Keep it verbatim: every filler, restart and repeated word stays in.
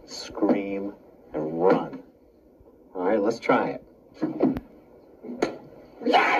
scream, and run. All right, let's try it.